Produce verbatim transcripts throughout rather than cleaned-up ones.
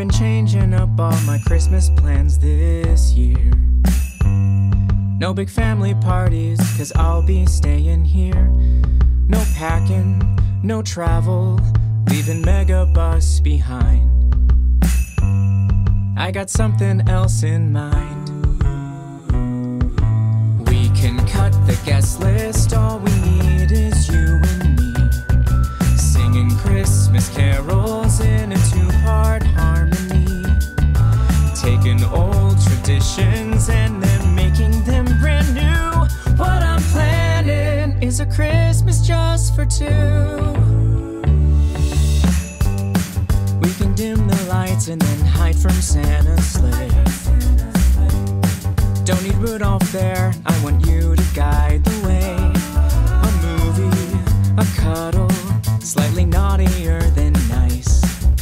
been changing up all my Christmas plans this year. No big family parties, cause I'll be staying here. No packing, no travel, leaving Megabus behind. I got something else in mind. We can cut the guest list, all we need is you and me, singing Christmas carols in a two-part harmony, taking old traditions and then making them brand new. What I'm planning is a Christmas just for two. We can dim the lights and then hide from Santa's sleigh. Don't need Rudolph there, I want you to guide the way. A movie, a cuddle, slightly naughtier than nice,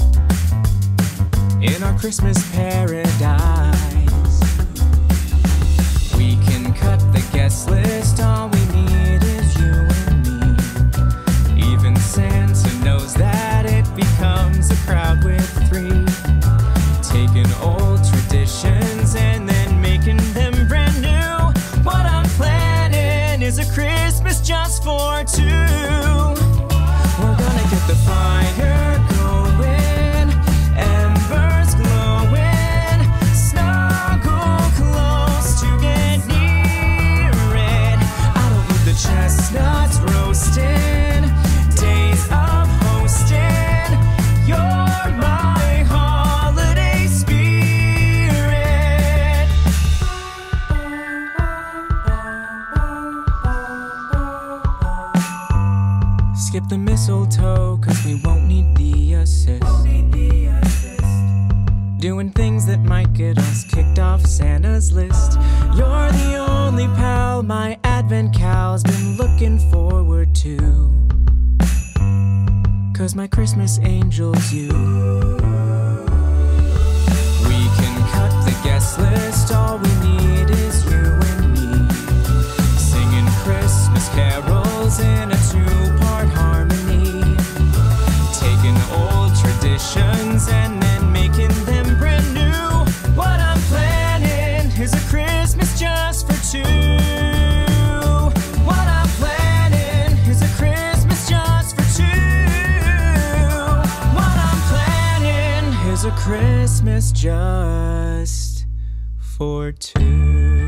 in our Christmas paradise. We can cut the guest list, all we need is you and me. Even Santa knows that it becomes a crowd with three, taking old traditions and then making them brand new. What I'm planning is a Christmas just for two. We're gonna get the fire going, embers glowing, snuggle close to get near it. I don't need the chestnuts roasting, days of hosting. You're my holiday spirit. Skip the mistletoe, cause we won't need the assist. Doing things that might get us kicked off Santa's list. You're the only pal my Advent cal's been looking forward to, cause my Christmas angel's you. We can cut the guest list, all we need is you and me, singing Christmas carols in a two-part harmony, taking old traditions and then making them brand new. What I'm planning is a Christmas just for two. What I'm planning is a Christmas just for two. What I'm planning is a Christmas just for two.